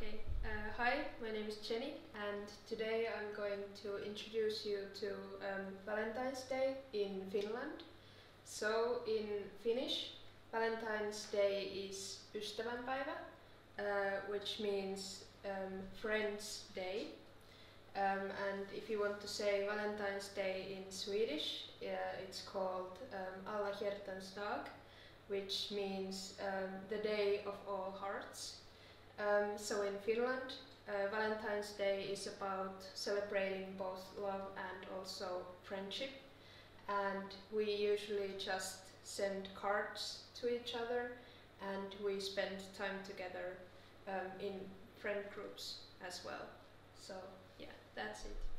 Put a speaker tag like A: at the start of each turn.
A: Okay, hi, my name is Jenny, and today I'm going to introduce you to Valentine's Day in Finland. So in Finnish, Valentine's Day is ystävänpäivä, which means Friend's Day. And if you want to say Valentine's Day in Swedish, it's called Alla hjärtans dag, which means the Day of All Hearts. So in Finland, Valentine's Day is about celebrating both love and also friendship, and we usually just send cards to each other and we spend time together in friend groups as well. So yeah, that's it.